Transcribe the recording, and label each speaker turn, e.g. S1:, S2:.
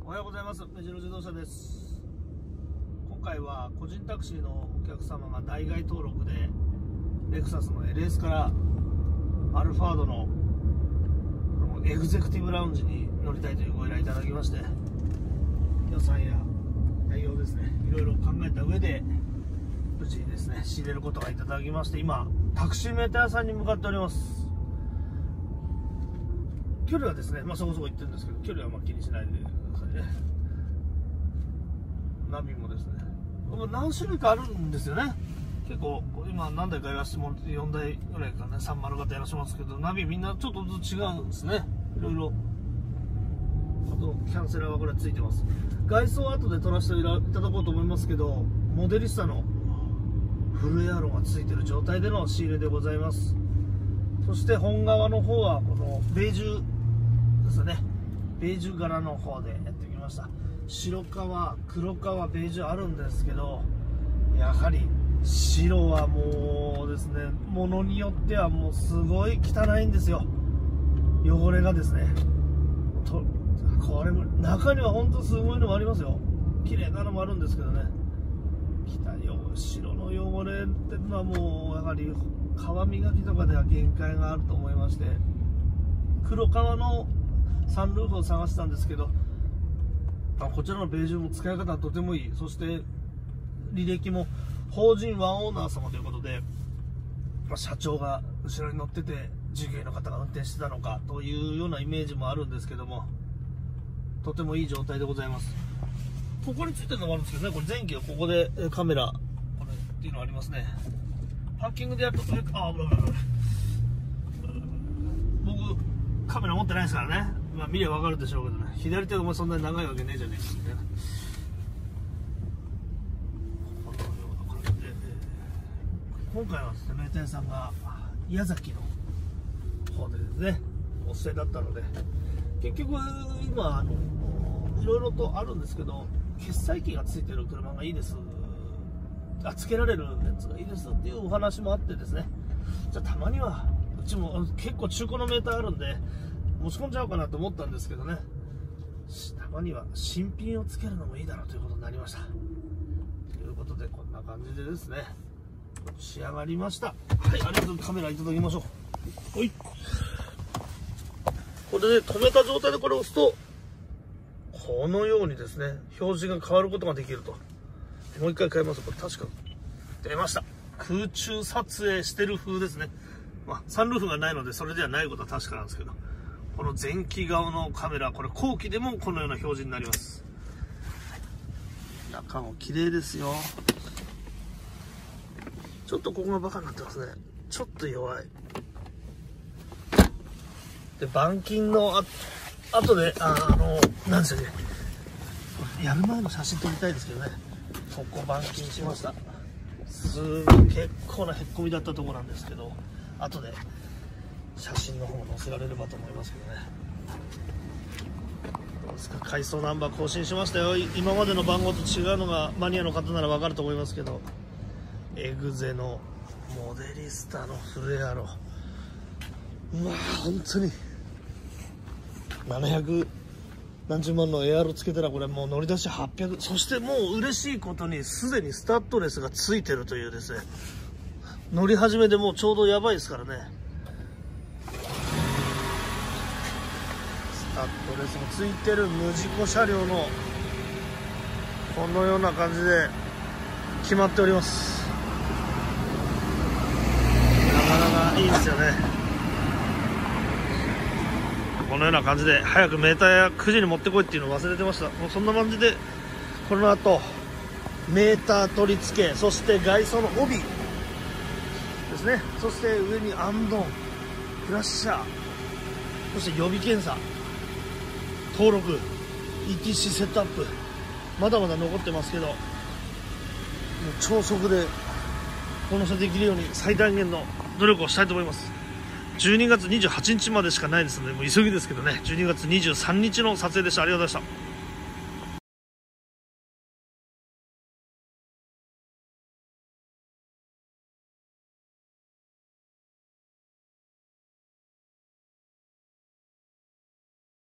S1: おはようございます。目白自動車です。今回は個人タクシーのお客様が代替登録でレクサスの LS からアルファードのエグゼクティブラウンジに乗りたいというご依頼いただきまして、予算や内容ですね、いろいろ考えた上で無事にですね仕入れることがいただきまして、今タクシーメーター屋さんに向かっております。距離はですね、そこそこ行ってるんですけど、距離は気にしないでくださいね。ナビもですね、何種類かあるんですよね。結構今何台かやらせてもらって4台ぐらいかね、30型やらせてますけど、ナビみんなちょっとずつ違うんですね。いろいろ。あとキャンセラーはこれついてます。外装は後で撮らせていただこうと思いますけど、モデリスタのフルエアロがついてる状態での仕入れでございます。そして本革の方はこのベージュですね、ベージュ柄の方でやってきました。白革、黒革、ベージュあるんですけど、やはり白はもうですね、ものによってはもうすごい汚いんですよ、汚れがですね。これ中には本当すごいのもありますよ。綺麗なのもあるんですけどね、白の汚れっていうのはもうやはり皮磨きとかでは限界があると思いまして、黒革のサンルーフを探してたんですけど、こちらのベージュも使い方はとてもいい。そして履歴も法人ワンオーナー様ということで、社長が後ろに乗ってて従業員の方が運転してたのかというようなイメージもあるんですけども、とてもいい状態でございます。ここについてるのもあるんですけどね、これ前期はここでカメラこれっていうのありますね。パーキングでやると危ない危ない危ない、僕カメラ持ってないですからね、見れば分かるでしょうけどね、左手がもうそんなに長いわけねえじゃねえかみたいな。このような感じで、今回はですね、メーター屋さんが矢崎の方でですねお捨てだったので、結局今いろいろとあるんですけど、決済機がついてる車がいいです、つけられるやつがいいですっていうお話もあってですね、じゃあたまにはうちも結構中古のメーターあるんで持ち込んじゃおうかなと思ったんですけどね、たまには新品をつけるのもいいだろうということになりました。ということでこんな感じでですね仕上がりました。はい、ありがとうございます。カメラいただきましょう。はい、これで、止めた状態でこれを押すとこのようにですね表示が変わることができると。もう一回変えます。これ確か出ました。空中撮影してる風ですね。サンルーフがないのでそれではないことは確かなんですけど、この前期側のカメラ、これ後期でもこのような表示になります。中も綺麗ですよ。ちょっとここがバカになってますね。ちょっと弱いで、板金の後で何でしたっけ、やる前の写真撮りたいですけどね、ここ板金しました。結構なへっこみだったところなんですけど、後で写真の方載せられればと思いますけどね。どうですか、回送ナンバー更新しましたよ。今までの番号と違うのがマニアの方なら分かると思いますけど、エグゼのモデリスタのフレアロ、本当に700何十万のエアロつけたらこれもう乗り出し800、そしてもう嬉しいことにすでにスタッドレスがついてるというですね、乗り始めでもうちょうどやばいですからね。スタッドレスもついてる無事故車両のこのような感じで決まっております。なかなかいいですよね。このような感じで早くメーターや9時に持ってこいっていうのを忘れてました。もうそんな感じでこの後メーター取り付け、そして外装の帯ですね、そして上にアンドン、クラッシャー、そして予備検査、登録、ETC セットアップ、まだまだ残ってますけど、もう超速でお乗せできるように最大限の努力をしたいと思います。12月28日までしかないですので、もう急ぎですけどね、12月23日の撮影でした。ありがとうございました。